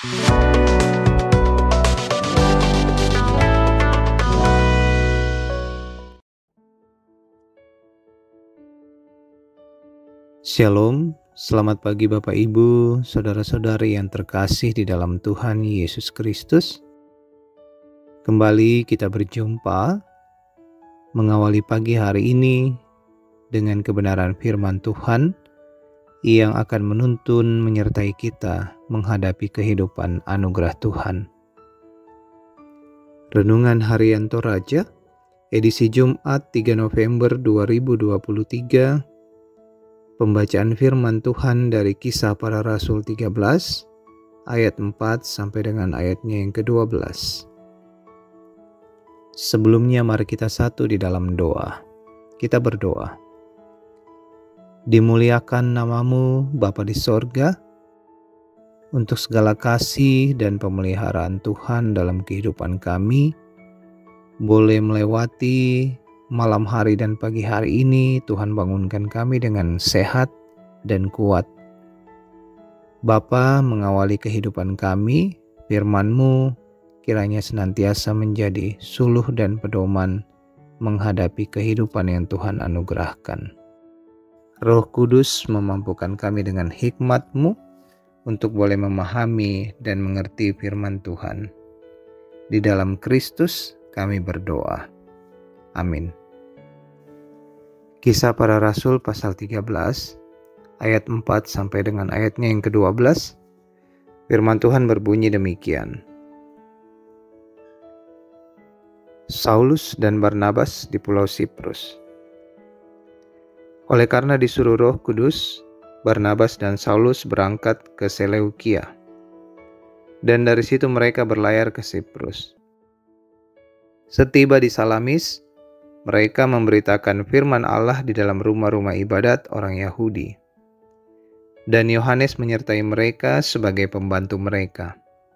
Shalom, selamat pagi Bapak Ibu, saudara-saudari yang terkasih di dalam Tuhan Yesus Kristus. Kembali kita berjumpa, mengawali pagi hari ini dengan kebenaran firman Tuhan yang akan menuntun menyertai kita menghadapi kehidupan anugerah Tuhan. Renungan Harian Toraja, edisi Jumat 3 November 2023, Pembacaan firman Tuhan dari Kisah Para Rasul 13 ayat 4 sampai dengan ayatnya yang ke-12. Sebelumnya mari kita satu di dalam doa. Kita berdoa. Dimuliakan namamu Bapa di sorga, untuk segala kasih dan pemeliharaan Tuhan dalam kehidupan kami, boleh melewati malam hari dan pagi hari ini. Tuhan bangunkan kami dengan sehat dan kuat. Bapa, mengawali kehidupan kami, firman-Mu kiranya senantiasa menjadi suluh dan pedoman menghadapi kehidupan yang Tuhan anugerahkan. Roh Kudus memampukan kami dengan hikmat-Mu untuk boleh memahami dan mengerti firman Tuhan. Di dalam Kristus kami berdoa. Amin. Kisah Para Rasul pasal 13 ayat 4 sampai dengan ayatnya yang ke-12. Firman Tuhan berbunyi demikian. Saulus dan Barnabas di Pulau Siprus. Oleh karena disuruh Roh Kudus, Barnabas dan Saulus berangkat ke Seleukia, dan dari situ mereka berlayar ke Siprus. Setiba di Salamis, mereka memberitakan firman Allah di dalam rumah-rumah ibadat orang Yahudi. Dan Yohanes menyertai mereka sebagai pembantu mereka.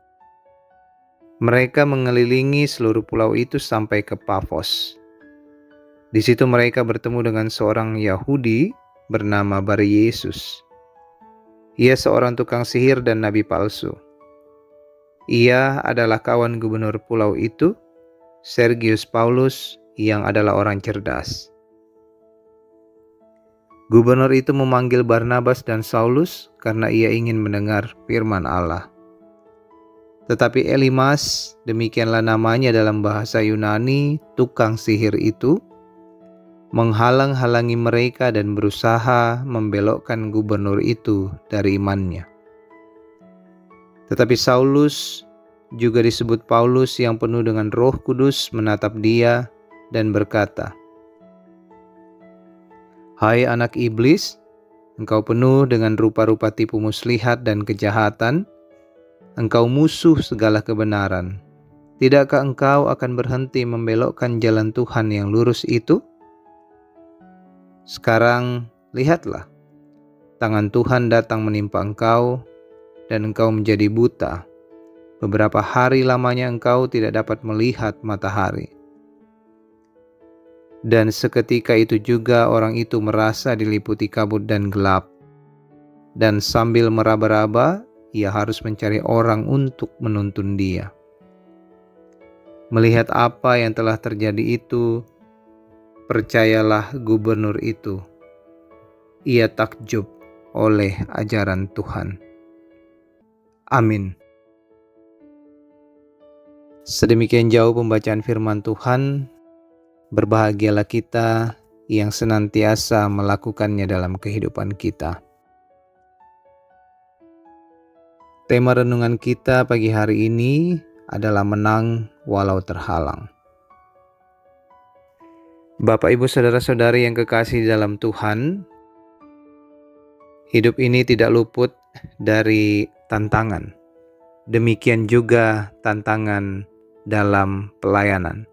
Mereka mengelilingi seluruh pulau itu sampai ke Pafos. Di situ mereka bertemu dengan seorang Yahudi bernama Bar-Yesus. Ia seorang tukang sihir dan nabi palsu. Ia adalah kawan gubernur pulau itu, Sergius Paulus, yang adalah orang cerdas. Gubernur itu memanggil Barnabas dan Saulus karena ia ingin mendengar firman Allah. Tetapi Elimas, demikianlah namanya dalam bahasa Yunani, tukang sihir itu, menghalang-halangi mereka dan berusaha membelokkan gubernur itu dari imannya. Tetapi Saulus, juga disebut Paulus yang penuh dengan Roh Kudus, menatap dia dan berkata, "Hai anak iblis, engkau penuh dengan rupa-rupa tipu muslihat dan kejahatan. Engkau musuh segala kebenaran. Tidakkah engkau akan berhenti membelokkan jalan Tuhan yang lurus itu? Sekarang lihatlah, tangan Tuhan datang menimpa engkau, dan engkau menjadi buta. Beberapa hari lamanya engkau tidak dapat melihat matahari." Dan seketika itu juga orang itu merasa diliputi kabut dan gelap. Dan sambil meraba-raba, ia harus mencari orang untuk menuntun dia. Melihat apa yang telah terjadi itu, percayalah gubernur itu. Ia takjub oleh ajaran Tuhan. Amin. Sedemikian jauh pembacaan firman Tuhan. Berbahagialah kita yang senantiasa melakukannya dalam kehidupan kita. Tema renungan kita pagi hari ini adalah menang walau terhalang. Bapak, Ibu, saudara-saudari yang kekasih dalam Tuhan, hidup ini tidak luput dari tantangan. Demikian juga tantangan dalam pelayanan.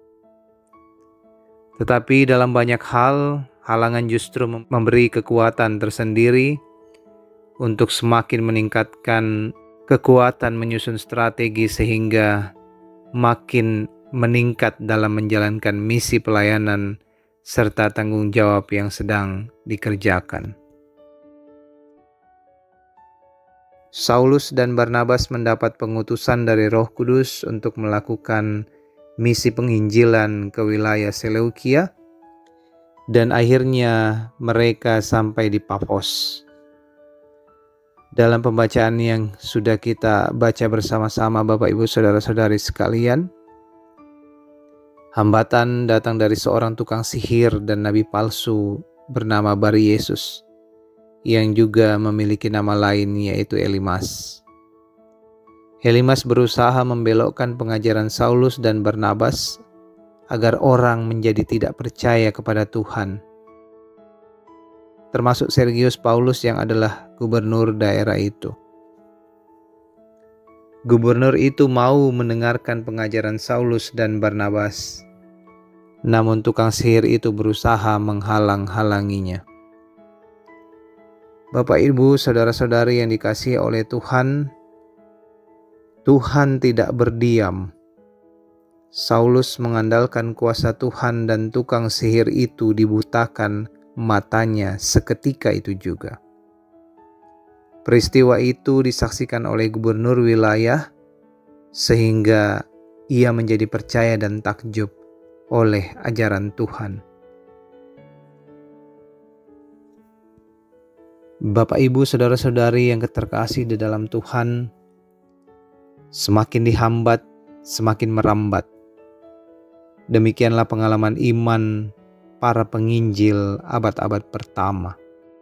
Tetapi dalam banyak hal, halangan justru memberi kekuatan tersendiri untuk semakin meningkatkan kekuatan menyusun strategi sehingga makin meningkat dalam menjalankan misi pelayanan serta tanggung jawab yang sedang dikerjakan. Saulus dan Barnabas mendapat pengutusan dari Roh Kudus untuk melakukan misi penginjilan ke wilayah Seleukia, dan akhirnya mereka sampai di Pafos. Dalam pembacaan yang sudah kita baca bersama-sama Bapak Ibu Saudara-saudari sekalian, hambatan datang dari seorang tukang sihir dan nabi palsu bernama Bari Yesus, yang juga memiliki nama lain yaitu Elimas. Elimas berusaha membelokkan pengajaran Saulus dan Barnabas agar orang menjadi tidak percaya kepada Tuhan, termasuk Sergius Paulus yang adalah gubernur daerah itu. Gubernur itu mau mendengarkan pengajaran Saulus dan Barnabas, namun tukang sihir itu berusaha menghalang-halanginya. Bapak, Ibu, saudara-saudari yang dikasihi oleh Tuhan, Tuhan tidak berdiam. Saulus mengandalkan kuasa Tuhan dan tukang sihir itu dibutakan matanya seketika itu juga. Peristiwa itu disaksikan oleh gubernur wilayah sehingga ia menjadi percaya dan takjub oleh ajaran Tuhan. Bapak, Ibu, saudara-saudari yang terkasih di dalam Tuhan, semakin dihambat, semakin merambat. Demikianlah pengalaman iman para penginjil abad-abad pertama.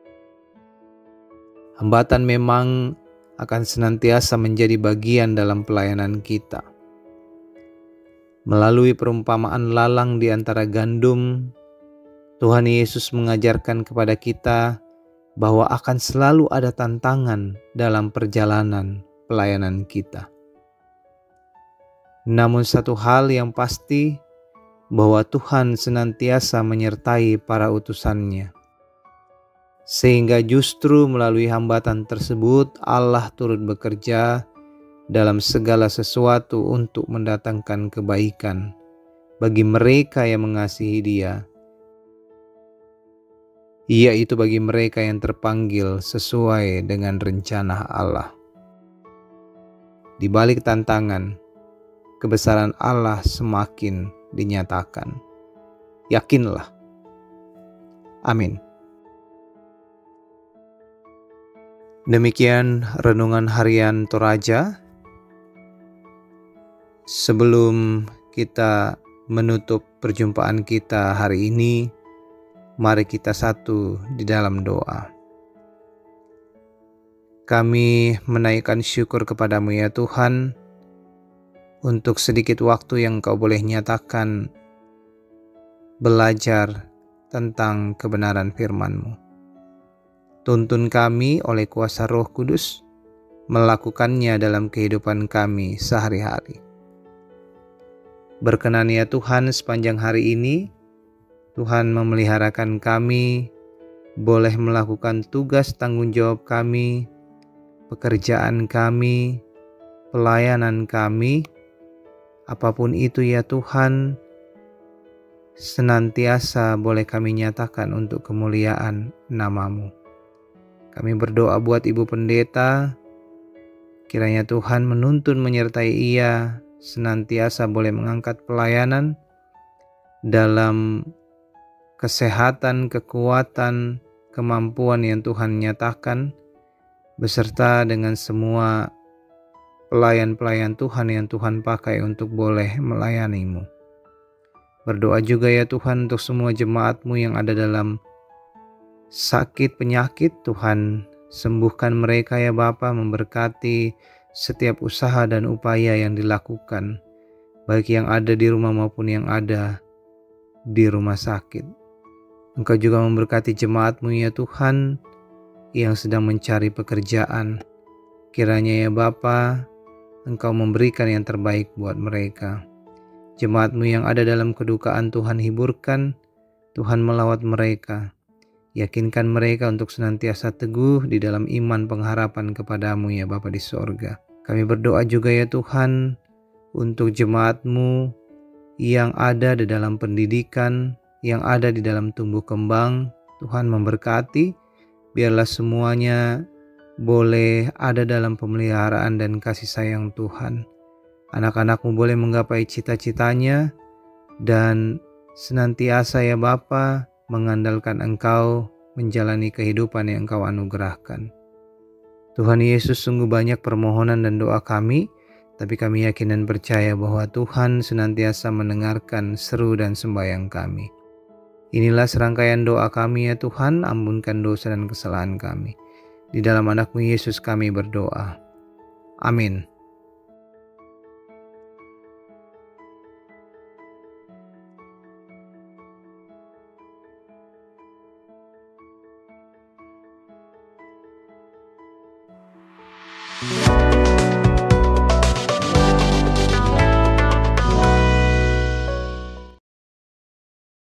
Hambatan memang akan senantiasa menjadi bagian dalam pelayanan kita. Melalui perumpamaan lalang di antara gandum, Tuhan Yesus mengajarkan kepada kita bahwa akan selalu ada tantangan dalam perjalanan pelayanan kita. Namun satu hal yang pasti, bahwa Tuhan senantiasa menyertai para utusannya. Sehingga justru melalui hambatan tersebut Allah turut bekerja dalam segala sesuatu untuk mendatangkan kebaikan bagi mereka yang mengasihi Dia, yaitu bagi mereka yang terpanggil sesuai dengan rencana Allah. Di balik tantangan, kebesaran Allah semakin dinyatakan. Yakinlah. Amin. Demikian renungan harian Toraja. Sebelum kita menutup perjumpaan kita hari ini, mari kita satu di dalam doa. Kami menaikkan syukur kepadamu ya Tuhan, untuk sedikit waktu yang Kau boleh nyatakan belajar tentang kebenaran firman-Mu. Tuntun kami oleh kuasa Roh Kudus, melakukannya dalam kehidupan kami sehari-hari. Berkenan ya Tuhan, sepanjang hari ini, Tuhan memeliharakan kami, boleh melakukan tugas tanggung jawab kami, pekerjaan kami, pelayanan kami, apapun itu ya Tuhan, senantiasa boleh kami nyatakan untuk kemuliaan nama-Mu. Kami berdoa buat Ibu Pendeta, kiranya Tuhan menuntun menyertai ia, senantiasa boleh mengangkat pelayanan dalam kesehatan, kekuatan, kemampuan yang Tuhan nyatakan, beserta dengan semua pelayan-pelayan Tuhan yang Tuhan pakai untuk boleh melayani-Mu. Berdoa juga ya Tuhan untuk semua jemaat-Mu yang ada dalam sakit penyakit. Tuhan sembuhkan mereka ya Bapa, memberkati setiap usaha dan upaya yang dilakukan, baik yang ada di rumah maupun yang ada di rumah sakit. Engkau juga memberkati jemaat-Mu ya Tuhan yang sedang mencari pekerjaan. Kiranya ya Bapa, Engkau memberikan yang terbaik buat mereka. Jemaat-Mu yang ada dalam kedukaan, Tuhan hiburkan, Tuhan melawat mereka. Yakinkan mereka untuk senantiasa teguh di dalam iman pengharapan kepadamu ya Bapa di sorga. Kami berdoa juga ya Tuhan untuk jemaat-Mu yang ada di dalam pendidikan, yang ada di dalam tumbuh kembang. Tuhan memberkati, biarlah semuanya boleh ada dalam pemeliharaan dan kasih sayang Tuhan. Anak-anak-Mu boleh menggapai cita-citanya dan senantiasa ya Bapa mengandalkan Engkau menjalani kehidupan yang Engkau anugerahkan. Tuhan Yesus, sungguh banyak permohonan dan doa kami, tapi kami yakin dan percaya bahwa Tuhan senantiasa mendengarkan seru dan sembahyang kami. Inilah serangkaian doa kami ya Tuhan, ampunkan dosa dan kesalahan kami. Di dalam anak-Mu Yesus kami berdoa. Amin.